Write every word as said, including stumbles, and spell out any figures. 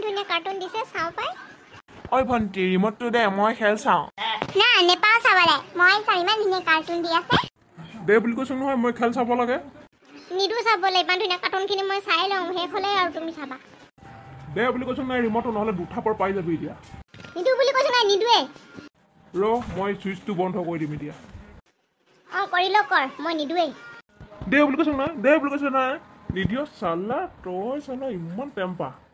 ধুনীয়া কাৰ্টুন দিছে চাওঁ পাই ঐ ভণ্টি ৰিম'টটো দে মই খেল চাওঁ না নেপাওঁ চাবলৈ মই চাওঁ ইমান ধুনীয়া কাৰ্টুন দি আছে দে বুলি কৈছোঁ নহয় মই খেল চাব লাগে নিদো চাবলৈ ইমান ধুনীয়া কাৰ্টুনখিনি মই চাই লওঁ শেষ হ'লে আৰু তুমি চাবা দে বুলি কৈছোঁ নাই ৰিম'টটো নহ'লে দুঠাপৰ পাই যাবি এতিয়া নিদো বুলি কৈছোঁ নাই নিদোৱে ৰ মই চুইচটো বন্ধ কৰি দিম এতিয়া অঁ কৰি লওক কৰ মই নিদোৱেই দে বুলি কৈছোঁ নাই দে বুলি কৈছোঁ নাই নিদিয় চালা তই চালা ইমান টেম্পা